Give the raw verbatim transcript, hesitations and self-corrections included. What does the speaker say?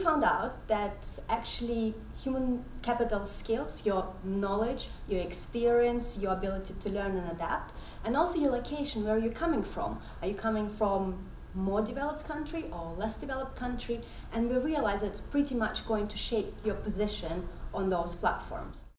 found out that actually human capital skills, your knowledge, your experience, your ability to learn and adapt, and also your location, where you're coming from. Are you coming from more developed country or less developed country? And we realize it's pretty much going to shape your position on those platforms.